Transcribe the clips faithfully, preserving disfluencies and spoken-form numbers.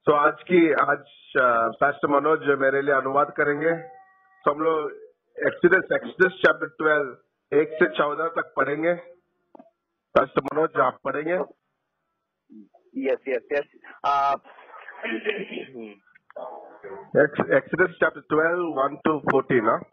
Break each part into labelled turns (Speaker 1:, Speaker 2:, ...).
Speaker 1: तो आज की आज पास्टर मनोज मेरे लिए अनुवाद करेंगे। तो हम लोग एक्सोडस एक्सोडस चैप्टर ट्वेल्व एक से चौदह तक पढ़ेंगे। पास्टर मनोज आप पढ़ेंगे?
Speaker 2: Yes yes yes
Speaker 1: Exodus chapter twelve one two fourteen. हाँ,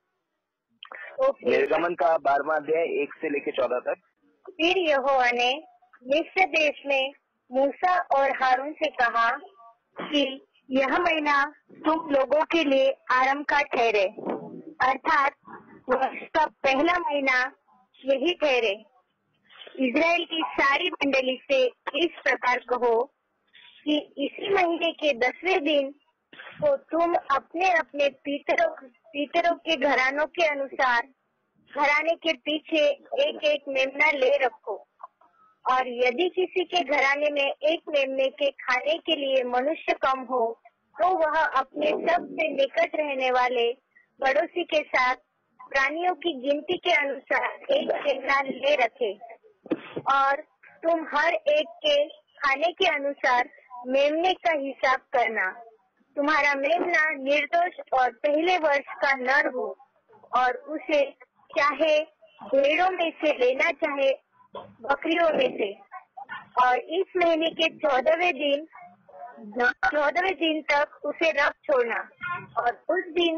Speaker 2: निर्गमन का बारहवां अध्याय एक से लेकर चौदह तक।
Speaker 3: फिर यहोवा ने मिस्र देश में मूसा और हारून से कहा कि यह महीना तुम लोगों के लिए आरंभ का ठहरे, अर्थात वर्ष का पहला महीना यही ठहरे। इजराइल की सारी मंडली से इस प्रकार कहो कि इसी महीने के दसवें दिन को तुम अपने अपने पितरों पितरों के घरानों के अनुसार घराने के पीछे एक एक मेमना ले रखो। और यदि किसी के घराने में एक मेमने के खाने के लिए मनुष्य कम हो, तो वह अपने सबसे निकट रहने वाले पड़ोसी के साथ प्राणियों की गिनती के अनुसार एक मेमना ले रखे। और तुम हर एक के खाने के अनुसार मेमने का हिसाब करना। तुम्हारा मेमना निर्दोष और पहले वर्ष का नर हो, और उसे चाहे भेड़ों में से लेना चाहे बकरियों में से। और इस महीने के चौदहवें दिन चौदहवें दिन तक उसे रख छोड़ना। और उस दिन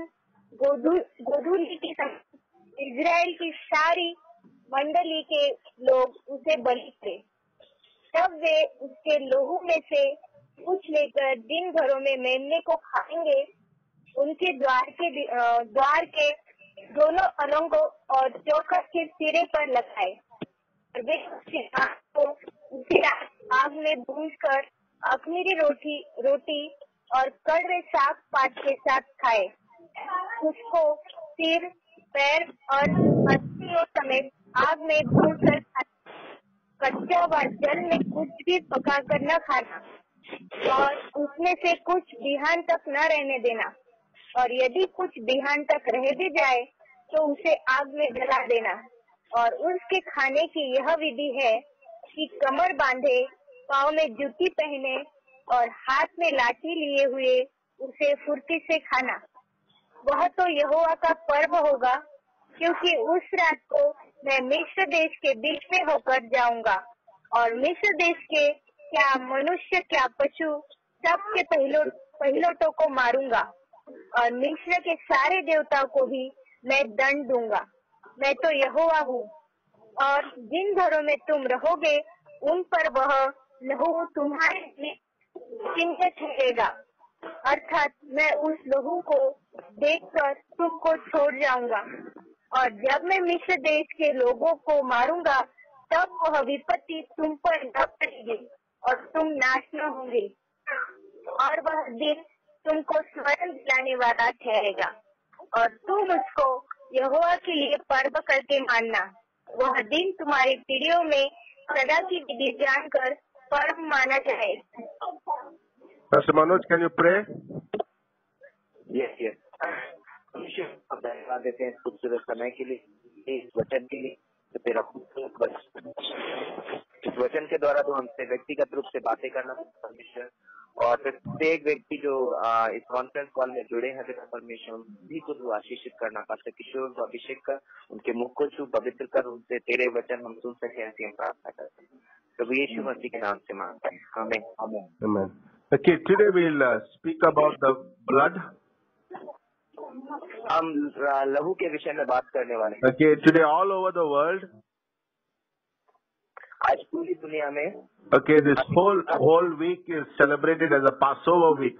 Speaker 3: गोधूली की समय इजराइल की सारी मंडली के लोग उसे बलि करें। तब वे उसके लोहू में से कुछ लेकर दिन भरों में मेमने को खाएंगे। उनके द्वार के द्वार के दोनों अलंगों और चौखट के सिरे पर लगाए। और वे उसके आग को उसी आग में भूनकर अखमीरी रोटी रोटी और कड़वे साग पात के साथ खाए। उसको सिर, पैर और अस्थियों समेत आग में भूनकर खाना। कच्चा व जल में कुछ भी पकाकर न खाना, और उसमें से कुछ बिहान तक न रहने देना। और यदि कुछ बिहान तक रह भी जाए तो उसे आग में जला देना। और उसके खाने की यह विधि है कि कमर बांधे, पाँव में जूती पहने और हाथ में लाठी लिए हुए उसे फुर्ती से खाना। वह तो यहोवा का पर्व होगा, क्योंकि उस रात को मैं मिस्र देश के बीच में होकर जाऊंगा। और मिस्र देश के क्या मनुष्य क्या पशु सबके पहलो पहिलोटों को मारूंगा। और मिस्र के सारे देवताओं को भी मैं दंड दूंगा। मैं तो यहोवा हूँ। और जिन घरों में तुम रहोगे उन पर वह लहू तुम्हारे लिए चिन्ह ठहरेगा, अर्थात मैं उस लहू को देखकर तुमको छोड़ जाऊंगा। और जब मैं मिस्र देश के लोगों को मारूंगा, तब वह विपत्ति तुम पर न पड़ेगी और तुम नाश न होंगे। और वह दिन तुमको स्मरण दिलाने वाला ठहरेगा, और तुम उसको यहोवा के लिए पर्व करके मानना। वह दिन तुम्हारी पीढ़ियों में सदा की विधि जानकर पर्व माना जाए।
Speaker 1: Pastor Manoj, can you pray?
Speaker 2: Yes yes धन्यवाद देते हैं खूबसूरत समय के लिए, इस वचन के लिए। तो तेरा खूबसूरत इस वचन के द्वारा तो हमसे व्यक्तिगत रूप से बातें करना परमेश्वर, और प्रत्येक व्यक्ति जो आ, इस कॉन्फ्रेंस कॉल में जुड़े हैं परमेश्वर भी को तू आशीषित करना। पास्टर किशोर को अभिषेक कर, उनके मुख को छू पवित्र कर, उनसे तेरे वचन हम सुन सके, ऐसी हम प्रार्थना करते हैं प्रभु यीशु मसीह के नाम से मांगते हैं, आमीन आमीन।
Speaker 1: Okay, today we'll uh, speak about the blood.
Speaker 2: हम लहू के विषय में बात करने वाले हैं।
Speaker 1: Okay, today all over the world.
Speaker 2: आज पूरी दुनिया में
Speaker 1: Okay, this whole whole week is celebrated as a Passover week.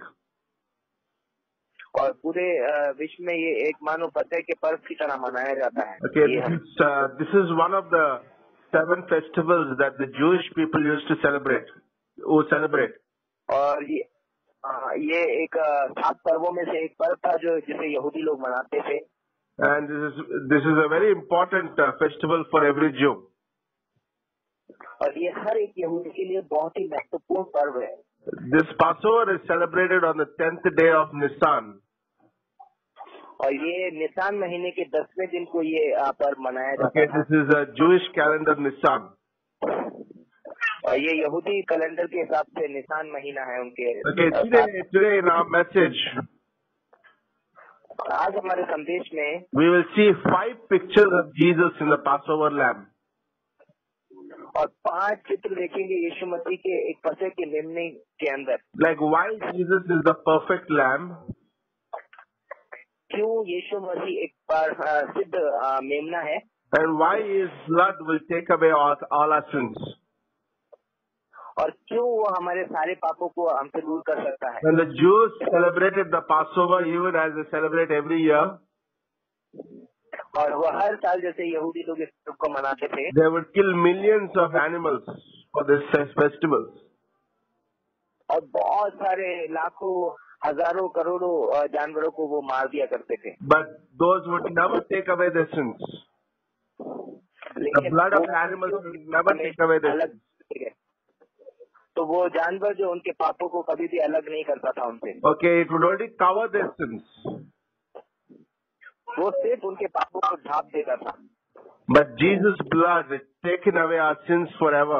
Speaker 2: और पूरे विश्व में ये एक मानो फतह के पर्व की तरह मनाया जाता है।
Speaker 1: Okay, this is, uh, this is one of the seven festivals that the Jewish people used to celebrate. Who celebrate?
Speaker 2: और ये आ, ये एक सात पर्वों में से एक पर्व था जो जिसे यहूदी लोग मनाते थे।
Speaker 1: And this is this is a very important uh, festival for every Jew.
Speaker 2: और ये हर एक यहूदी के लिए बहुत ही महत्वपूर्ण पर्व है।
Speaker 1: This Passover is celebrated on the tenth day of Nisan.
Speaker 2: और ये निसान महीने के दसवें दिन को ये पर्व मनाया जाता
Speaker 1: है। Okay,
Speaker 2: है।
Speaker 1: this is a Jewish calendar Nisan.
Speaker 2: और ये यहूदी कैलेंडर के हिसाब से निसान महीना है उनके।
Speaker 1: Okay, today, today in our message,
Speaker 2: आज हमारे संदेश में
Speaker 1: we will see five pictures of Jesus in the Passover lamb.
Speaker 2: और पांच चित्र देखेंगे यीशु मसीह के एक फसह के मेमने के अंदर।
Speaker 1: Like why Jesus is the perfect lamb,
Speaker 2: क्यों यीशु मसीह एक बार अ, सिद्ध अ, मेमना है,
Speaker 1: and why His blood will take away all, all our sins.
Speaker 2: और क्यों वो हमारे सारे पापों को हमसे दूर कर सकता है।
Speaker 1: When the Jews celebrated the Passover, even as they celebrate every year,
Speaker 2: और वो हर साल जैसे यहूदी लोग इस पर्व को मनाते थे,
Speaker 1: they would kill millions of animals for this festival.
Speaker 2: और बहुत सारे लाखों हजारों करोड़ों अ, जानवरों को वो मार दिया करते थे।
Speaker 1: But those would never take away their sins. The
Speaker 2: लेकिन
Speaker 1: blood of
Speaker 2: वो
Speaker 1: animals will never take away their
Speaker 2: अलग
Speaker 1: sins.
Speaker 2: तो वो जानवर जो उनके पापों को कभी भी अलग नहीं करता था उनसे।
Speaker 1: Okay, it would only cover their sins.
Speaker 2: वो सिर्फ उनके पापों को ढांप देता था।
Speaker 1: But Jesus' blood has taken away our sins forever.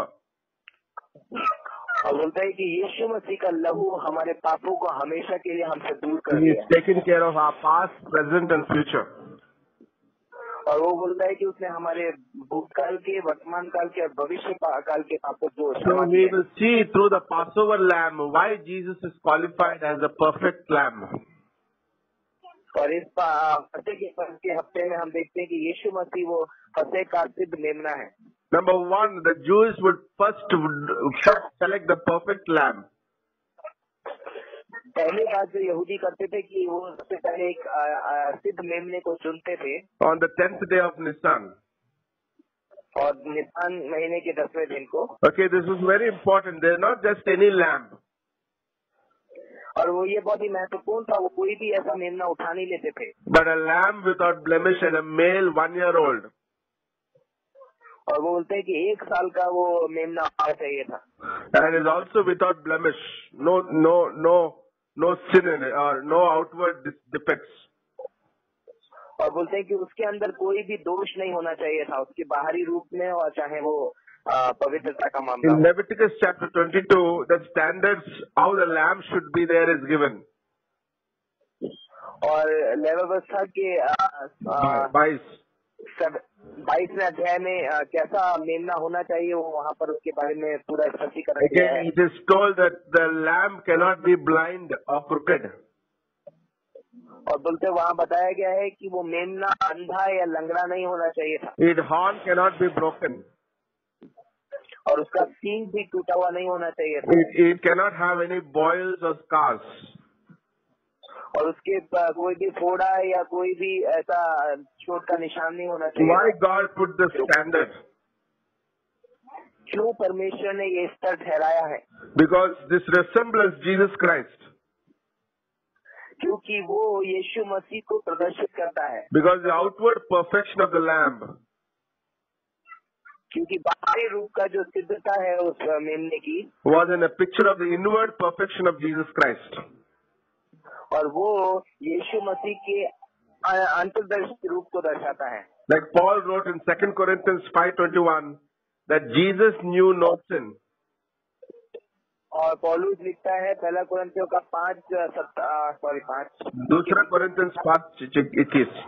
Speaker 2: और बोलता है कि यीशु मसीह का लहू हमारे पापों को हमेशा के लिए हमसे दूर कर
Speaker 1: He
Speaker 2: दिया
Speaker 1: is
Speaker 2: है।
Speaker 1: taking care of our past, present and future.
Speaker 2: और वो बोलता है कि उसने हमारे भूतकाल के, वर्तमान काल के और भविष्य पा- काल के पापों को
Speaker 1: So
Speaker 2: क्षमा
Speaker 1: we
Speaker 2: किया है।
Speaker 1: will see through the Passover lamb why Jesus is qualified as the perfect lamb.
Speaker 2: और इस पा- फसह के पर्व के हफ्ते में हम देखते हैं कि यीशु मसीह वो फसह का सिद्ध मेमना है।
Speaker 1: Number one, the Jews would first, first select the perfect lamb.
Speaker 2: पहली बात जो यहूदी करते थे कि वो सबसे पहले एक अ, अ, सिद्ध मेमने को चुनते थे,
Speaker 1: On the tenth day of Nisan.
Speaker 2: और निसान महीने के दसवें दिन को।
Speaker 1: Okay, this is very important. They're not just any lamb.
Speaker 2: और वो ये बहुत ही महत्वपूर्ण था, वो कोई भी ऐसा मेमना उठा नहीं लेते थे,
Speaker 1: But a lamb without blemish and a male one year old.
Speaker 2: और वो बोलते हैं कि एक साल का वो मेमना होना चाहिए था,
Speaker 1: And is also without blemish. No, no, no, no sin in it or no outward defects.
Speaker 2: और बोलते हैं कि उसके अंदर कोई भी दोष नहीं होना चाहिए था, उसके बाहरी रूप में और चाहे वो अ, पवित्रता का मामला
Speaker 1: In
Speaker 2: हो।
Speaker 1: Leviticus chapter twenty-two, the standards how the lamb should be there is given.
Speaker 2: और लेवी व्यवस्था के अ, अ,
Speaker 1: Vice.
Speaker 2: सब बाईसवें अध्याय में अ, कैसा मेमना होना चाहिए, वो वहाँ पर उसके बारे में पूरा स्पष्टीकरण दिया
Speaker 1: Again,
Speaker 2: है।
Speaker 1: it is told that the lamb cannot be blind or crooked.
Speaker 2: और बोलते वहाँ बताया गया है कि वो मेमना अंधा या लंगड़ा नहीं होना चाहिए था,
Speaker 1: Its horn cannot be broken.
Speaker 2: और उसका सींग भी टूटा हुआ नहीं होना चाहिए था,
Speaker 1: It, it cannot have any boils or scars.
Speaker 2: और उसके प- कोई भी फोड़ा या कोई भी ऐसा चोट का निशान नहीं होना चाहिए।
Speaker 1: Why God put the standard?
Speaker 2: क्यों परमेश्वर ने ये स्तर ठहराया है?
Speaker 1: Because this resembles Jesus Christ.
Speaker 2: क्योंकि वो यीशु मसीह को प्रदर्शित करता है।
Speaker 1: Because the outward perfection of the lamb
Speaker 2: क्योंकि बाहरी रूप का जो सिद्धता है उस मेमने की,
Speaker 1: was in a picture of the inward perfection of Jesus Christ.
Speaker 2: और वो यीशु मसीह के अ- अंतर्दर्शी रूप को दर्शाता है।
Speaker 1: Like Paul wrote in Second Corinthians five twenty-one that Jesus knew no sin.
Speaker 2: और पौलुस लिखता है पहला कुरिन्थियों का पांच सॉरी पांच
Speaker 1: दूसरा Corinthians पाँच इक्कीस.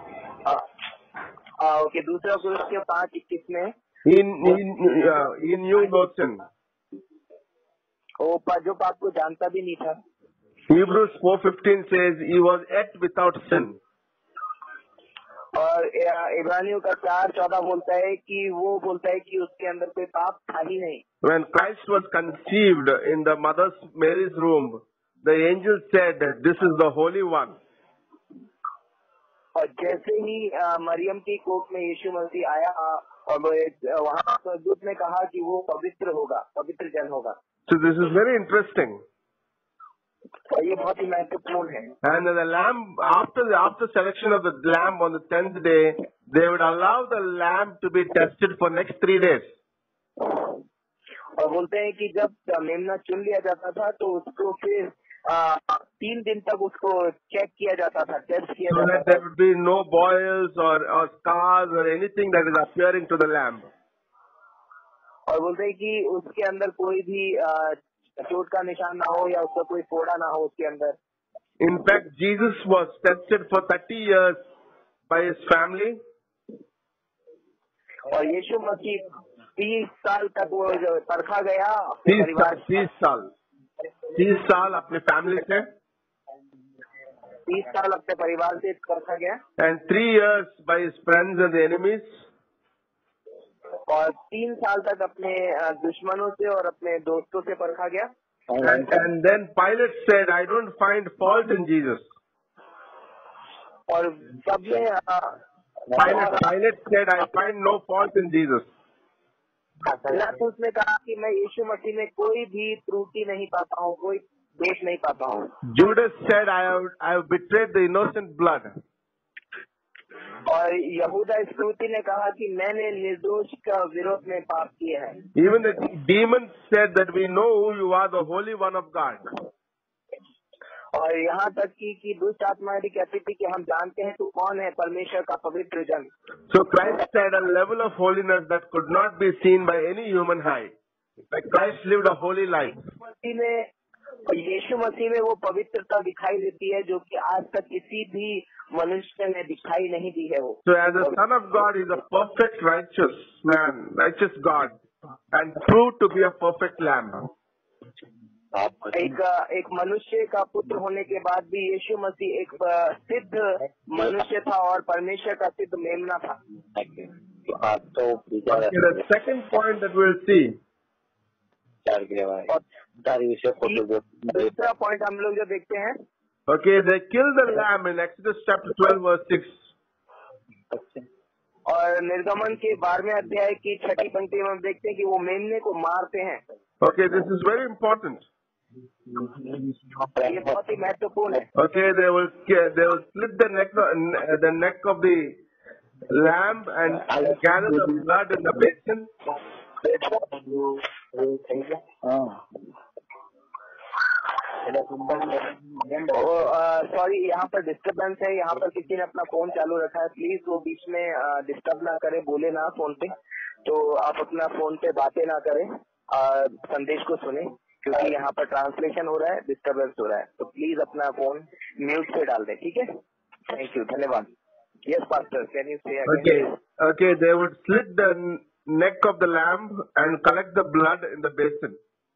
Speaker 2: ओके दूसरा कुरिन्थियों पांच इक्कीस में
Speaker 1: He, he, uh, he knew no sin.
Speaker 2: वो पा- जो पाप को जानता भी नहीं था।
Speaker 1: Hebrews four fifteen says he was yet without sin.
Speaker 2: और अ, इब्रानियों का चार चौदह बोलता है कि वो बोलता है कि उसके अंदर कोई पाप था ही नहीं।
Speaker 1: When Christ was conceived in the mother Mary's womb, the angel said, "This is the Holy One."
Speaker 2: और जैसे ही अ, मरियम की कोख में यीशु मसीह आया और वो एक- वहाँ स्वर्गदूत ने कहा कि वो पवित्र होगा, पवित्र जन होगा।
Speaker 1: So this is very interesting.
Speaker 2: और ये बहुत ही महत्वपूर्ण है।
Speaker 1: And the lamb, after the after selection of the lamb on the tenth day, they would allow the lamb to be tested for next three days.
Speaker 2: और बोलते हैं कि जब मेमना चुन लिया जाता था तो उसको फिर आ, तीन दिन तक उसको चेक किया जाता था, टेस्ट किया
Speaker 1: So
Speaker 2: जाता
Speaker 1: that
Speaker 2: था,
Speaker 1: there would be no boils or, or scars or anything that is appearing to the lamb.
Speaker 2: और बोलते हैं कि उसके अंदर कोई भी आ, चोट का निशान ना हो या उसका कोई फोड़ा ना हो उसके अंदर।
Speaker 1: In fact, Jesus was tested for thirty years by his family.
Speaker 2: और यीशु मसीह तीस साल तक वो जो परखा गया अपने
Speaker 1: तीस
Speaker 2: परिवार
Speaker 1: साल तीस साल तीस साल अपने फैमिली से,
Speaker 2: तीस साल अपने परिवार से परखा गया,
Speaker 1: and three years by his friends and the enemies.
Speaker 2: और तीन साल तक अपने आ, दुश्मनों से और अपने दोस्तों से परखा गया।
Speaker 1: And, and then Pilate said, I don't find fault in Jesus.
Speaker 2: और सबने आ,
Speaker 1: Pilate, Pilate said, I find no fault in Jesus.
Speaker 2: पिलातुस ने कहा कि मैं यीशु मसीह में कोई भी त्रुटि नहीं पाता हूँ, कोई दोष नहीं पाता हूँ।
Speaker 1: Judas said, I have, I have betrayed the innocent blood.
Speaker 2: और यहूदा इस्करियोती ने कहा कि मैंने निर्दोष का विरोध में पाप किया है।
Speaker 1: Even the demons said that we know who you are, the Holy One of God.
Speaker 2: और यहाँ तक कि कि दुष्ट आत्माएं भी कहती थी कि हम जानते हैं तू कौन है, परमेश्वर का पवित्र जन।
Speaker 1: So Christ had a level of holiness that could not be seen by any human eye. Like Christ lived a holy life.
Speaker 2: मसीह में यीशु मसीह में वो पवित्रता दिखाई देती है जो कि आज तक किसी भी मनुष्य में दिखाई नहीं दी है वो।
Speaker 1: So as the Son of God, he is a perfect righteous man, righteous God, and proved to be a perfect lamb.
Speaker 2: एक एक मनुष्य का पुत्र होने के बाद भी यीशु मसीह एक सिद्ध मनुष्य था और परमेश्वर का सिद्ध मेमना था।
Speaker 1: Okay, the second point that we'll see.
Speaker 2: दूसरा पॉइंट हम लोग जो देखते हैं,
Speaker 1: Okay, they killed the lamb in Exodus chapter twelve verse six.
Speaker 2: और निर्गमन के बारहवें अध्याय की छठी पंक्ति में हम देखते हैं कि वो मेमने को मारते हैं।
Speaker 1: Okay, this is very important.
Speaker 2: ये बहुत ही महत्वपूर्ण है।
Speaker 1: Okay, they will they will split the neck the neck of the lamb and gather the blood in the basin.
Speaker 2: Sorry, यहाँ पर डिस्टर्बेंस है, यहाँ पर किसी ने अपना फोन चालू रखा है, प्लीज वो बीच में डिस्टर्ब ना करे, बोले ना फोन पे, तो आप अपना फोन पे बातें ना करें, आ, संदेश को सुने, क्योंकि यहाँ पर ट्रांसलेशन हो रहा है, डिस्टर्बेंस हो रहा है, तो प्लीज अपना फोन म्यूट पे डाल दें, ठीक है? थैंक यू, धन्यवाद। Yes pastor, can you say
Speaker 1: Okay, okay, they would slit the neck of the lamb and collect the blood in the basin.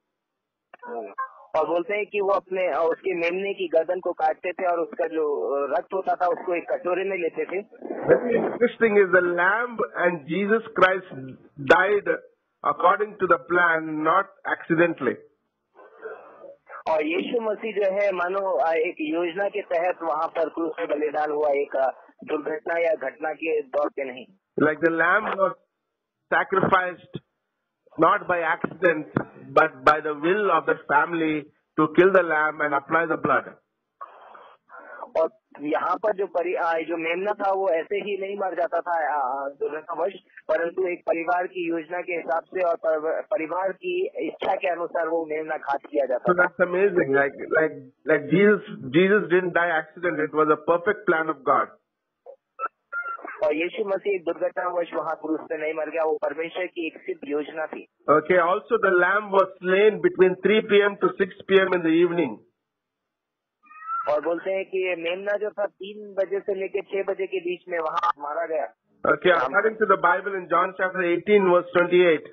Speaker 2: और बोलते हैं कि वो अपने उसके मेमने की गर्दन को काटते थे और उसका जो रक्त होता था उसको एक कटोरे में लेते थे।
Speaker 1: Very interesting is the lamb and Jesus Christ died according to the plan, not accidentally.
Speaker 2: और यीशु मसीह जो है मानो एक योजना के तहत वहाँ पर क्रूस पे बलिदान हुआ, एक दुर्घटना या घटना के दौर पे नहीं।
Speaker 1: Like the lamb was sacrificed not by accident, but by the will of the family to kill the lamb and apply the blood.
Speaker 2: और यहाँ पर जो परि जो मेमना था वो ऐसे ही नहीं मर जाता था दुर्घटनावश, परंतु एक परिवार की योजना के हिसाब से और परिवार की इच्छा के अनुसार वो मेमना घात किया जाता
Speaker 1: था। So that's amazing. Like like like Jesus Jesus didn't die accident. It was a perfect plan of God.
Speaker 2: और यीशु मसीह एक दुर्घटनावश वहाँ क्रूस पे नहीं मर गया, वो परमेश्वर की एक सिद्ध योजना थी।
Speaker 1: Okay. Also, the lamb was slain between three p m to six p m in the evening.
Speaker 2: और बोलते हैं कि ये मेमना जो था तीन बजे से लेकर छह बजे के बीच में वहाँ मारा गया।
Speaker 1: Okay. According to the Bible in John chapter eighteen verse twenty-eight.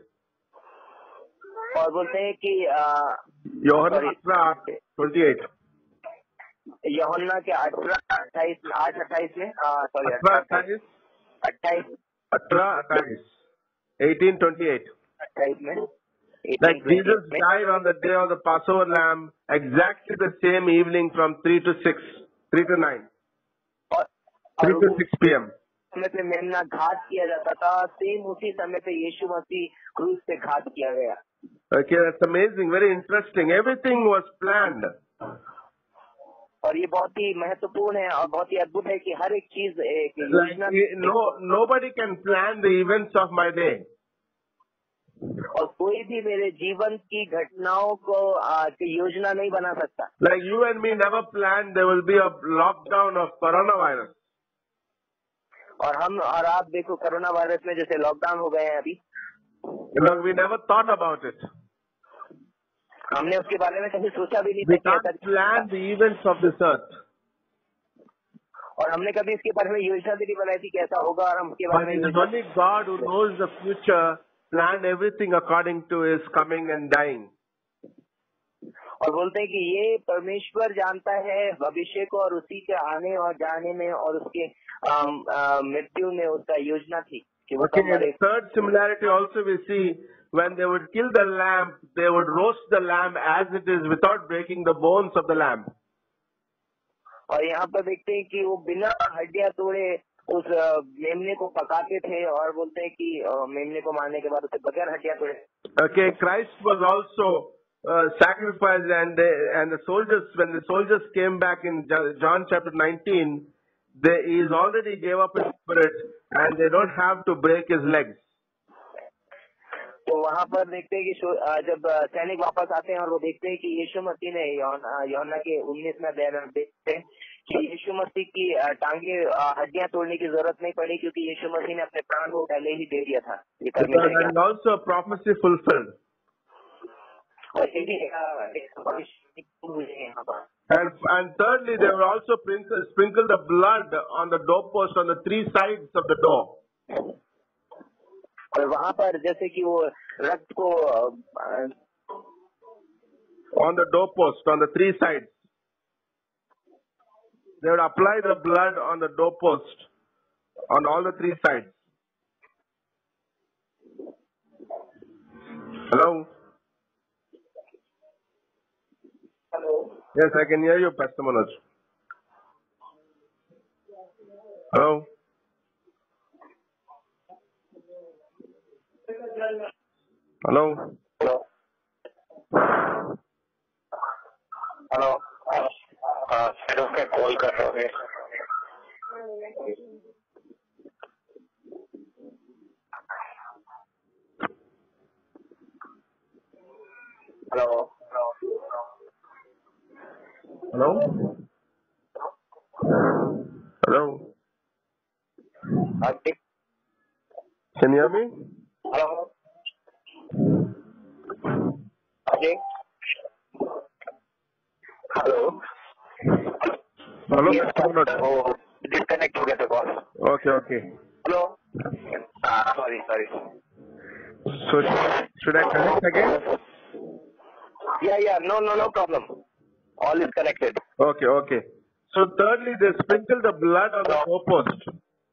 Speaker 2: और बोलते हैं कि
Speaker 1: यूहन्ना अठारह twenty-eight.
Speaker 2: यूहन्ना के अठारह अट्ठाईस आठ अट्ठाईस में सॉरी
Speaker 1: अट्ठाईस
Speaker 2: अट्ठाईस
Speaker 1: अठारह अट्ठाईस eighteen twenty-eight.
Speaker 2: अट्ठाईस में
Speaker 1: Like Jesus died on the day of the Passover lamb, exactly the same evening from three to six, three to nine, three to six p m.
Speaker 2: समय पे मेमना घात किया जाता था, सेम उसी समय पे यीशु मसीह क्रूस पे घात किया गया।
Speaker 1: Okay, that's amazing, very interesting. Everything was planned.
Speaker 2: और ये बहुत ही महत्वपूर्ण है और बहुत ही अद्भुत है कि हर एक चीज एक
Speaker 1: योजना। No, nobody can plan the events of my day.
Speaker 2: और कोई भी मेरे जीवन की घटनाओं को योजना नहीं बना सकता।
Speaker 1: Like you and me never planned there will be a lockdown of coronavirus.
Speaker 2: और हम और आप देखो कोरोना वायरस में जैसे लॉकडाउन हो गए हैं अभी।
Speaker 1: You know, we never thought about it.
Speaker 2: हमने उसके बारे में कभी सोचा भी नहीं
Speaker 1: We
Speaker 2: था कि
Speaker 1: can't
Speaker 2: ऐसा
Speaker 1: plan the events of this earth.
Speaker 2: और हमने कभी इसके बारे में योजना भी नहीं बनाई थी कि ऐसा होगा, और हम इसके बारे
Speaker 1: But
Speaker 2: में
Speaker 1: it is
Speaker 2: योजना
Speaker 1: only God who knows the future, planned everything according to His coming and dying.
Speaker 2: और बोलते हैं कि ये परमेश्वर जानता है भविष्य को, और उसी के आने और जाने में और उसके अम, अ, मृत्यु में उसका योजना थी कि वो
Speaker 1: Okay,
Speaker 2: कब मरे।
Speaker 1: third similarity also we see when they would kill the lamb, they would roast the lamb as it is without breaking the bones of the lamb.
Speaker 2: और यहाँ पर देखते हैं कि वो बिना हड्डियां तोड़े उस अ, मेमने को पकाते थे, और बोलते हैं कि अ, मेमने को मारने के बाद उसे बगैर हड्डियां तोड़े।
Speaker 1: Okay, Christ was also uh, sacrificed, and they, and the soldiers, when the soldiers came back in Jo- John chapter nineteen, they, he's already gave up his spirit, and they don't have to break his legs.
Speaker 2: तो वहाँ पर देखते हैं कि show- अ, जब अ, सैनिक वापस आते हैं और वो देखते हैं कि यीशु मसीह ने यौना यौना के उन्नीसवें अध्याय में देखते हैं कि यीशु मसीह की अ, टांगे अ, हड्डियां तोड़ने की जरूरत नहीं पड़ी, क्योंकि यीशु मसीह ने अपने प्राण को पहले ही दे दिया था। ये
Speaker 1: Because
Speaker 2: परमेश्वर
Speaker 1: that
Speaker 2: के
Speaker 1: is also a prophecy fulfilled.
Speaker 2: और ये भी अ, एक भविष्य हुई है यहाँ पर।
Speaker 1: And, and thirdly, they will also sprinkle, sprinkle the blood on the doorpost on the three sides of the door.
Speaker 2: और वहाँ पर जैसे कि वो रक्त को अ,
Speaker 1: On the doorpost, on the three sides. They would apply the blood on the doorpost, on all the three sides. Hello?
Speaker 2: Hello
Speaker 1: Yes, I can hear you, Pastor Manoj. Hello? Hello?
Speaker 2: Hello hello hello क्या call कर रहे हो? Hello
Speaker 1: Hello? Hello?
Speaker 2: Hello
Speaker 1: Can you hear me?
Speaker 2: Hello जी hello
Speaker 1: Hello, Pastor Manoj.
Speaker 2: वो disconnected हो गया था call.
Speaker 1: Okay, okay.
Speaker 2: Hello sorry sorry
Speaker 1: So, should I connect again?
Speaker 2: Yeah yeah no no no problem, all is connected.
Speaker 1: Okay, okay. So, thirdly, they sprinkle the blood on the doorpost.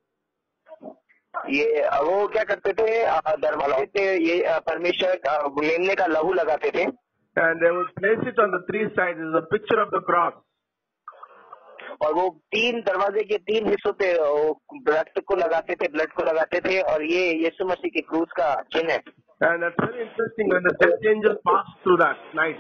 Speaker 2: ये अ, वो क्या करते थे, अ, दरवाजे पे ये अ, परमेश्वर अ, मेमने का लहू लगाते थे,
Speaker 1: And they would place it on the three sides as a picture of the cross.
Speaker 2: और वो तीन दरवाजे के तीन हिस्सों पे अ, वो रक्त को लगाते थे, ब्लड को लगाते थे, और ये यीशु मसीह के क्रूस का चिन्ह है।
Speaker 1: And that's very interesting when the death angel passed through that night.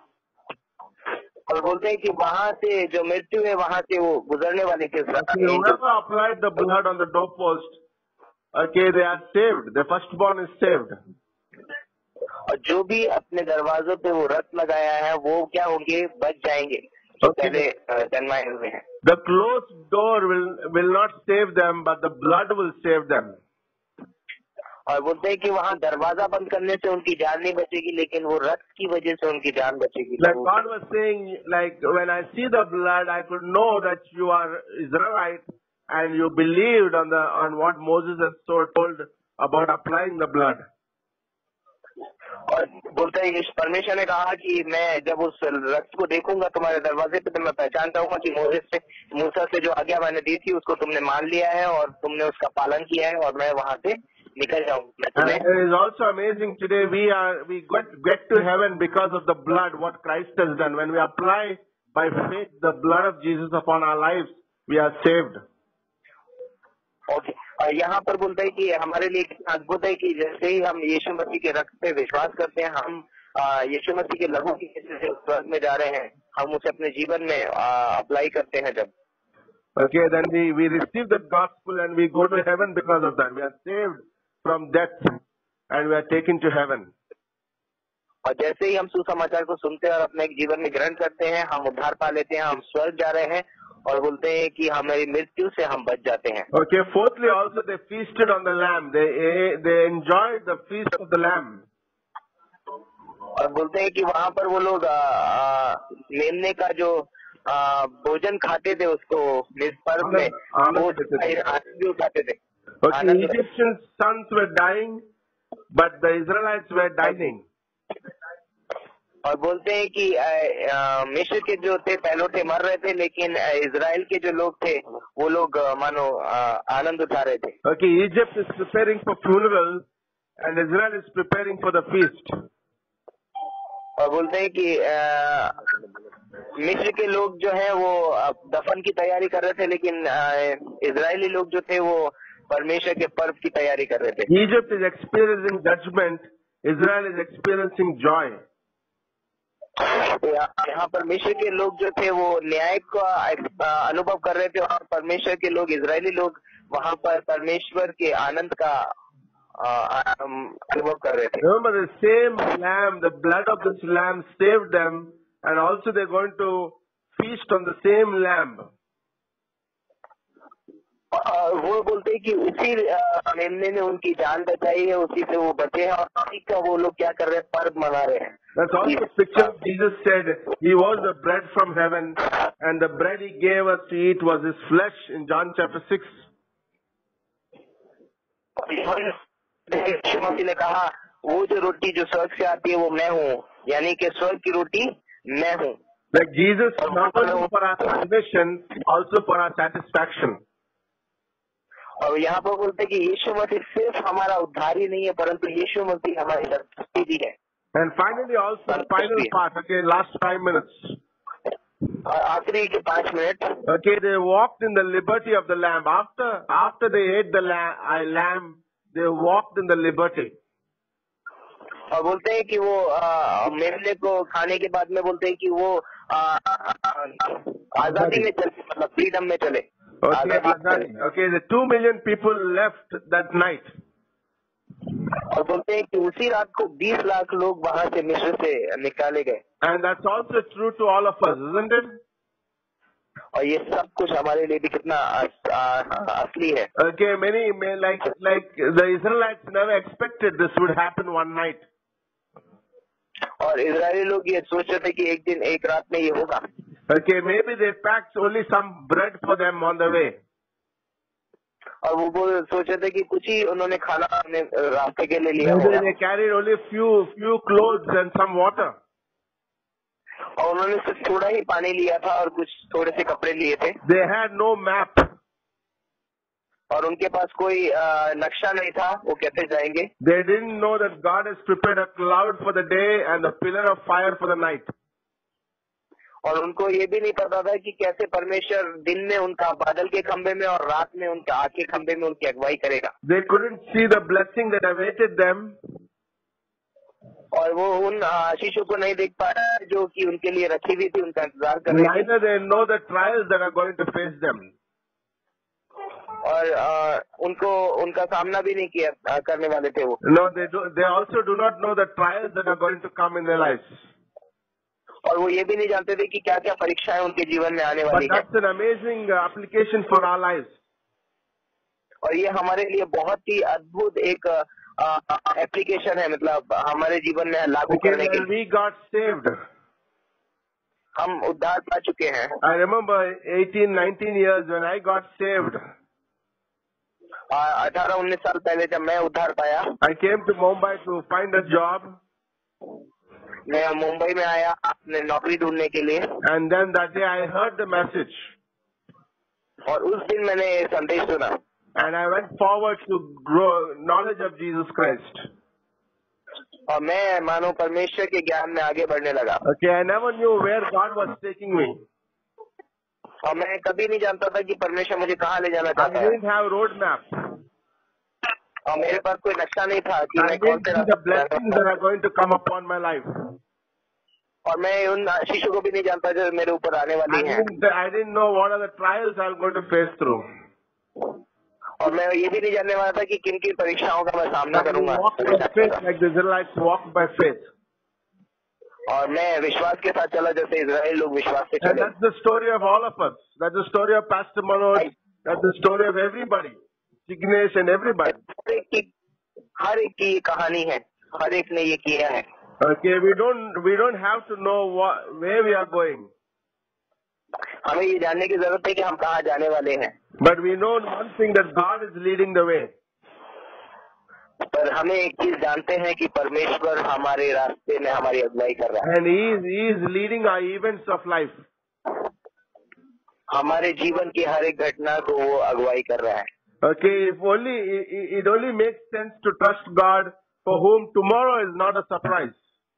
Speaker 2: और बोलते हैं कि वहाँ से जो मृत्यु है वहाँ से वो गुजरने वाले थे।
Speaker 1: Okay, whoever applied the blood on the doorpost, okay, they are saved. The firstborn is saved.
Speaker 2: और जो भी अपने दरवाजों पे वो रक्त लगाया है वो क्या होंगे, बच जाएंगे, जो
Speaker 1: Okay.
Speaker 2: पहले अ, जन्माए हुए हैं।
Speaker 1: The closed door will will not save them, but the blood will save them.
Speaker 2: और बोलते हैं कि वहाँ दरवाजा बंद करने से उनकी जान नहीं बचेगी, लेकिन वो रक्त की वजह से उनकी जान बचेगी।
Speaker 1: Like God was saying, like when I see the blood, I could know that you are Israelite and you believed on the on what Moses has so told about applying the blood.
Speaker 2: और बोलते हैं कि परमेश्वर ने कहा कि मैं जब उस रक्त को देखूंगा तुम्हारे दरवाजे पे, तो मैं पहचान जाऊंगा कि मोसेस से मूसा से जो आज्ञा मैंने दी थी उसको तुमने मान लिया है और तुमने उसका पालन किया है, और मैं वहाँ से निकल जाऊंगा।
Speaker 1: And it is also amazing today we are we get get to heaven because of the blood what Christ has done. When we apply by faith the blood of Jesus upon our lives, we are saved.
Speaker 2: Okay, और यहाँ पर बोलते हैं कि हमारे लिए कितना अद्भुत है कि जैसे ही हम यीशु मसीह के रक्त पे विश्वास करते हैं, हम अ, यीशु मसीह के लहू की वजह से स्वर्ग में जा रहे हैं, हम उसे अपने जीवन में अप्लाई करते हैं जब।
Speaker 1: Okay, then we we receive the gospel and we go to heaven because of that. We are saved from death and we are taken to heaven.
Speaker 2: और जैसे ही हम सुसमाचार को सुनते हैं और अपने जीवन में ग्रहण करते हैं, हम उद्धार पा लेते हैं, हम स्वर्ग जा रहे हैं और बोलते हैं कि हमारी मृत्यु से हम बच जाते हैं।
Speaker 1: Okay, fourthly, also they feasted on the lamb. They they enjoyed the feast of the lamb.
Speaker 2: और बोलते हैं कि वहाँ पर वो लोग आ, आ, मेमने का जो आ, भोजन खाते थे उसको इस पर्व में, वो आनंद भी उठाते थे।
Speaker 1: Okay, Egyptian sons were dying, but the Israelites were dining.
Speaker 2: और बोलते हैं कि मिस्र के जो थे पहलोठे मर रहे थे, लेकिन इजराइल के जो लोग थे वो लोग मानो आनंद उठा रहे थे।
Speaker 1: Okay, Egypt is preparing for funeral and Israel is preparing for the feast.
Speaker 2: और बोलते हैं कि मिस्र के लोग जो है वो दफन की तैयारी कर रहे थे, लेकिन इजरायली लोग जो थे वो परमेश्वर के पर्व की तैयारी कर रहे थे।
Speaker 1: Egypt is experiencing judgment, Israel is experiencing joy.
Speaker 2: यहाँ पर मिस्र के लोग जो थे वो न्याय का अनुभव कर रहे थे, और परमेश्वर के लोग, इजरायली लोग वहाँ पर परमेश्वर के आनंद का अनुभव कर रहे थे।
Speaker 1: Remember, the same lamb, the blood of this lamb saved them, and also they're going to feast on the same lamb.
Speaker 2: वो बोलते हैं कि उसी मेमने ने उनकी जान बचाई है, उसी से वो बचे हैं, और उसी का वो लोग क्या कर रहे हैं, पर्व मना रहे हैं।
Speaker 1: That's also the picture Jesus said he was the bread from heaven, and the bread he gave us to eat was his flesh in John chapter six.
Speaker 2: यीशु मसीह ने कहा वो जो रोटी जो स्वर्ग से आती है वो मैं हूँ, यानी कि स्वर्ग की रोटी मैं हूँ।
Speaker 1: Like Jesus, not only for our salvation, also for our satisfaction.
Speaker 2: और यहाँ पर बोलते हैं कि यीशु मसीह सिर्फ हमारा उद्धार ही नहीं है, परंतु यीशु मसीह हमारी संतुष्टि भी है।
Speaker 1: And finally, also the final part. Okay, last five minutes.
Speaker 2: और आखिरी के पांच मिनट।
Speaker 1: Okay, they walked in the liberty of the lamb. After after they ate the lamb, lamb, they walked in the liberty.
Speaker 2: और बोलते हैं कि वो मेमने को खाने के बाद में बोलते हैं कि वो आजादी में चले, मतलब फ्रीडम में चले।
Speaker 1: Okay, okay, the two million people left that night.
Speaker 2: और बोलते हैं कि उसी रात को बीस लाख लोग वहाँ से मिस्र से निकाले गए।
Speaker 1: And that's also true to all of us, isn't it?
Speaker 2: और ये सब कुछ हमारे लिए भी कितना असली है।
Speaker 1: Okay, many like like the Israelites never expected this would happen one night.
Speaker 2: और इजरायली लोग ये सोच रहे थे कि एक दिन एक रात में ये होगा।
Speaker 1: Okay, maybe they packed only some bread for them on the way.
Speaker 2: और वो वो सोच रहे थे कि कुछ ही उन्होंने खाना अपने रास्ते के लिए लिया
Speaker 1: होगा। They carried only few few clothes and some water.
Speaker 2: और उन्होंने सिर्फ थोड़ा ही पानी लिया था और कुछ थोड़े से कपड़े लिए थे।
Speaker 1: They had no map.
Speaker 2: और उनके पास कोई नक्शा नहीं था, वो कैसे जाएंगे।
Speaker 1: They didn't know that God has prepared a cloud for the day and a pillar of fire for the night.
Speaker 2: और उनको ये भी नहीं पता था कि कैसे परमेश्वर दिन में उनका बादल के खंभे में और रात में उनके आग के खंभे में उनकी अगुवाई करेगा।
Speaker 1: They couldn't see the blessing that awaited them.
Speaker 2: और वो उन आशीषों को नहीं देख पाया जो कि उनके लिए रखी हुई थी, उनका इंतजार कर रहे थे।
Speaker 1: Neither they know the trials that are going to face them.
Speaker 2: और आ, उनको उनका सामना भी नहीं किया करने वाले थे वो।
Speaker 1: No, they do, they also do not know the trials that are going to come in their lives.
Speaker 2: और वो ये भी नहीं जानते थे कि क्या क्या परीक्षाएं उनके जीवन में आने वाली
Speaker 1: हैं। But that's an amazing application for our lives.
Speaker 2: और ये हमारे लिए बहुत ही अद्भुत एक एप्लीकेशन है, मतलब हमारे जीवन में लागू करने के लिए।
Speaker 1: We got saved.
Speaker 2: हम उद्धार पा चुके हैं।
Speaker 1: I remember eighteen, nineteen years when I got saved.
Speaker 2: अठारह उन्नीस साल पहले जब मैं उद्धार पाया।
Speaker 1: I came to Mumbai to find a job.
Speaker 2: मैं मुंबई में आया अपने नौकरी ढूंढने के लिए।
Speaker 1: And then that day I heard the message.
Speaker 2: और उस दिन मैंने संदेश सुना।
Speaker 1: And I went forward to grow knowledge of Jesus Christ.
Speaker 2: और मैं मानो परमेश्वर के ज्ञान में आगे बढ़ने लगा।
Speaker 1: Okay, I never knew where God was taking me.
Speaker 2: और मैं कभी नहीं जानता था कि परमेश्वर मुझे कहाँ ले जाना चाहता है।
Speaker 1: I didn't have road map.
Speaker 2: और मेरे पास कोई नक्शा नहीं था कि मैं कौन से
Speaker 1: the blessings that are going to come upon my life.
Speaker 2: और मैं उन आशीषों को भी नहीं जानता जो मेरे ऊपर आने वाली हैं।
Speaker 1: I didn't know what are the trials I'm going to face through.
Speaker 2: और मैं ये भी नहीं जानने वाला था कि किन किन परीक्षाओं का मैं सामना करूंगा।
Speaker 1: Walk by faith like the Israelites walked by faith.
Speaker 2: और मैं विश्वास के साथ चला जैसे इजराइल लोग विश्वास से
Speaker 1: And
Speaker 2: चले।
Speaker 1: that's the story of all of us. That's the story of Pastor Manoj. That's the story of everybody. Signesh and everybody.
Speaker 2: हर एक की हर एक की ये कहानी है, हर एक ने ये किया है।
Speaker 1: Okay, we don't we don't have to know what, where we are going,
Speaker 2: हमें ये जानने की जरूरत है कि हम कहाँ जाने वाले हैं,
Speaker 1: but we know one thing, that God is leading the way.
Speaker 2: पर हमें एक चीज जानते हैं कि परमेश्वर हमारे रास्ते में हमारी अगुवाई कर रहा है।
Speaker 1: And he is, he is leading our events of life.
Speaker 2: हमारे जीवन की हर एक घटना को वो अगुवाई कर रहा है।
Speaker 1: Okay, if only it, it only makes sense to trust God, for whom tomorrow is not a surprise.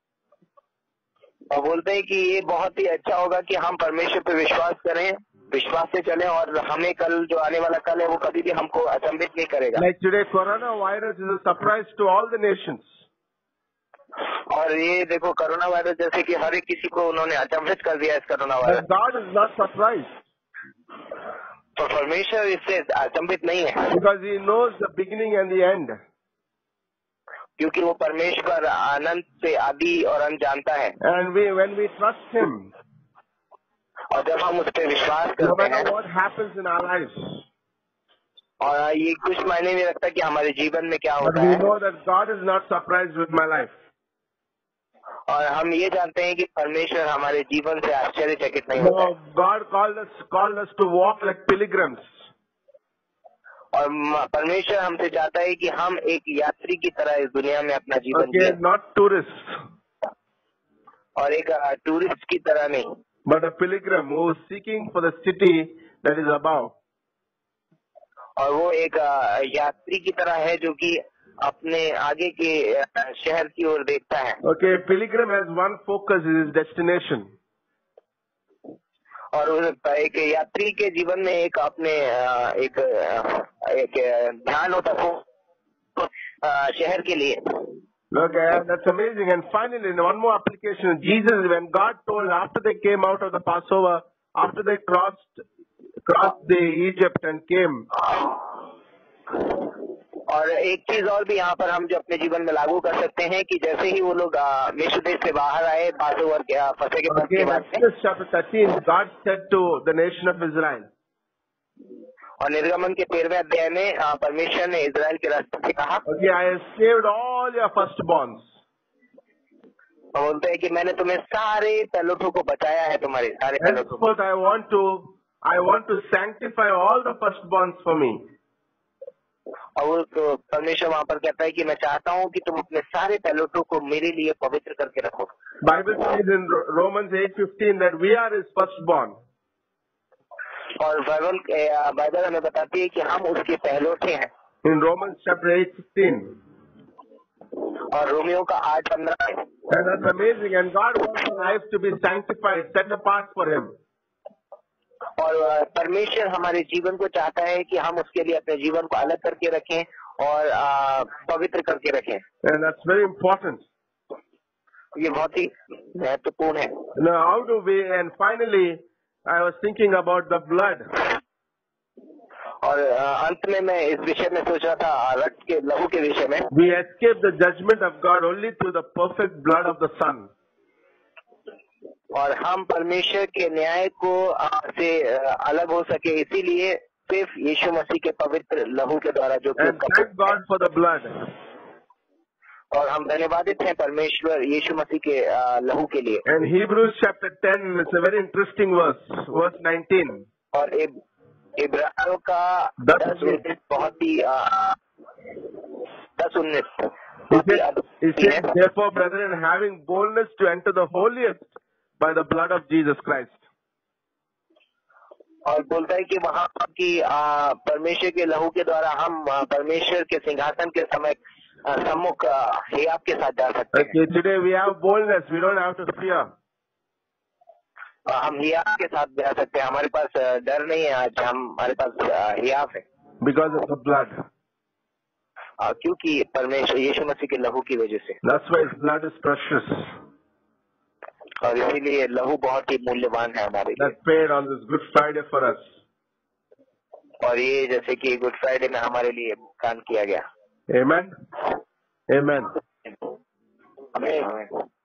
Speaker 2: और बोलते हैं कि ये बहुत ही अच्छा होगा कि हम परमेश्वर पे विश्वास करें, विश्वास से चलें, और हमें कल जो आने वाला कल है वो कभी भी हमको अचंभित नहीं करेगा।
Speaker 1: Like today, coronavirus is a surprise to all the nations.
Speaker 2: और ये देखो कोरोना वायरस जैसे कि हर एक किसी को उन्होंने अचंभित कर दिया इस corona virus.
Speaker 1: But God is not surprised,
Speaker 2: तो परमेश्वर इससे अचंभित नहीं है,
Speaker 1: because He knows the beginning and the end.
Speaker 2: क्योंकि वो परमेश्वर अनंत से आदि और अंत जानता है।
Speaker 1: And we, when we trust Him,
Speaker 2: और जब हम उस पर विश्वास
Speaker 1: no
Speaker 2: करते हैं,
Speaker 1: matter what happens in our lives,
Speaker 2: और ये कुछ मायने नहीं रखता कि हमारे जीवन में क्या
Speaker 1: but
Speaker 2: होता
Speaker 1: we
Speaker 2: है,
Speaker 1: know that God is not surprised with my life.
Speaker 2: और हम ये जानते हैं कि परमेश्वर हमारे जीवन से आश्चर्यचकित नहीं होता है।
Speaker 1: No, God called us called us to walk like pilgrims.
Speaker 2: और म- परमेश्वर हमसे चाहता है कि हम एक यात्री की तरह इस दुनिया में अपना जीवन
Speaker 1: Okay,
Speaker 2: जिएं,
Speaker 1: not tourists,
Speaker 2: और एक अ, टूरिस्ट की तरह नहीं,
Speaker 1: but a pilgrim who is seeking for the city that is above.
Speaker 2: और वो एक अ, यात्री की तरह है जो कि अपने आगे के अ, शहर की ओर देखता है।
Speaker 1: Okay, pilgrim has one focus, is his destination.
Speaker 2: और उस- एक यात्री के जीवन में एक अपने अ, एक अ, एक अ, ध्यान होता है वो अ, शहर के लिए।
Speaker 1: Okay, that's amazing. And finally, one more application. Jesus, when God told after they came out of the Passover, after they crossed crossed the Egypt and came,
Speaker 2: और एक चीज और भी यहाँ पर हम जो अपने जीवन में लागू कर सकते हैं कि जैसे ही वो लोग अ, मिस्र देश से बाहर आए पासोवर के अ, फसह के पर्व
Speaker 1: okay,
Speaker 2: के
Speaker 1: in
Speaker 2: बाद से,
Speaker 1: Exodus chapter thirteen, God said to the nation of Israel,
Speaker 2: और निर्गमन के तेरहवें अध्याय में अ, परमेश्वर ने इजराइल के रास्ते से कहा,
Speaker 1: okay, I have saved all your firstborns.
Speaker 2: और बोलते हैं कि मैंने तुम्हें सारे पहलौठों को बचाया है, तुम्हारे सारे पहलौठों को।
Speaker 1: Henceforth, I want to, I want to sanctify all the firstborns for me.
Speaker 2: और वो तो परमेश्वर वहाँ पर कहता है कि मैं चाहता हूँ कि तुम अपने सारे पहलौठों को मेरे लिए पवित्र करके रखो।
Speaker 1: Bible says in Ro- Romans eight fifteen that we are his firstborn.
Speaker 2: और बाइबल अ, बाइबल हमें बताती है कि हम उसके पहलौठे हैं।
Speaker 1: In Romans chapter eight fifteen.
Speaker 2: और रोमियो का आठ पंद्रह है।
Speaker 1: And that's amazing. And God wants our lives to be sanctified, set apart for him.
Speaker 2: और अ, परमेश्वर हमारे जीवन को चाहता है कि हम उसके लिए अपने जीवन को अलग करके रखें और अ, पवित्र करके रखें।
Speaker 1: And that's very important.
Speaker 2: ये बहुत ही महत्वपूर्ण है।
Speaker 1: Now, how do we, and finally, I was thinking about the blood.
Speaker 2: और अ, अंत में मैं इस विषय में सोच रहा था, रक्त के लहू के विषय में।
Speaker 1: We escape the judgment of God only through the perfect blood of the Son.
Speaker 2: और हम परमेश्वर के न्याय को अ, से अ, अलग हो सके इसीलिए सिर्फ यीशु मसीह के पवित्र लहू के द्वारा, जो कि
Speaker 1: And
Speaker 2: उसका
Speaker 1: thank God for the blood.
Speaker 2: और हम धन्यवादित हैं परमेश्वर यीशु मसीह के अ, लहू के लिए।
Speaker 1: And Hebrews chapter ten, it's a very interesting verse, verse nineteen.
Speaker 2: और इब- इब्रानियों का
Speaker 1: दस
Speaker 2: दस उन्नीस बहुत ही अ, दस उन्नीस
Speaker 1: He
Speaker 2: बहुत ही
Speaker 1: says,
Speaker 2: अद्भुत
Speaker 1: he
Speaker 2: है।
Speaker 1: says, therefore, brethren, having boldness to enter the holiest by the blood of Jesus Christ.
Speaker 2: और बोलता है कि वहाँ की अ, परमेश्वर के लहू के द्वारा हम अ, परमेश्वर के सिंहासन के समय अ, सम्मुख अ, हियाव के साथ जा सकते हैं।
Speaker 1: Okay, today we have boldness. We don't have to fear.
Speaker 2: अ, हम हियाव के साथ जा सकते हैं, हमारे पास अ, डर नहीं है, आज हम हमारे पास अ, हियाव है,
Speaker 1: Because of the blood.
Speaker 2: अ, क्योंकि परमेश्वर यीशु मसीह के लहू की वजह से।
Speaker 1: That's why his blood is precious.
Speaker 2: और इसीलिए लहू बहुत ही मूल्यवान है हमारे लिए।
Speaker 1: That paid on this Good Friday for us.
Speaker 2: और ये जैसे कि गुड फ्राइडे में हमारे लिए भुगतान किया गया।
Speaker 1: Amen. Amen.
Speaker 2: हमें